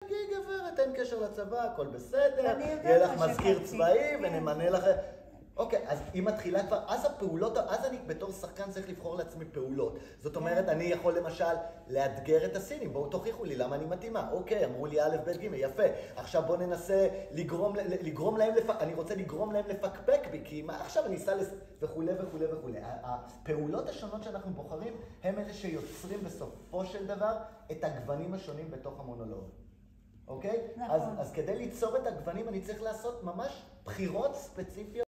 תגידי גברת, אין קשר לצבא, הכל בסדר, יהיה לך מזכיר צבאי ונמנה לך... אוקיי, אז היא מתחילה כבר, אז הפעולות, אז אני בתור שחקן צריך לבחור לעצמי פעולות. זאת אומרת, אני יכול למשל לאתגר את הסינים, בואו תוכיחו לי למה אני מתאימה. אוקיי, אמרו לי א', ב', ג', יפה. עכשיו בואו ננסה לגרום להם, אני רוצה לגרום להם לפקפק בי, כי מה עכשיו אני אסע וכו' וכו' וכו'. הפעולות השונות שאנחנו בוחרים, הם אלה שיוצרים בסופו של דבר את הגוונים השונים בתוך המונולוג. אוקיי? אז כדי ליצור את הגוונים אני צריך לעשות ממש בחירות ספציפיות.